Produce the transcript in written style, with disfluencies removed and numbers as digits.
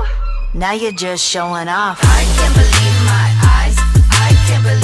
Now you're just showing off. I can't believe my eyes. I can't believe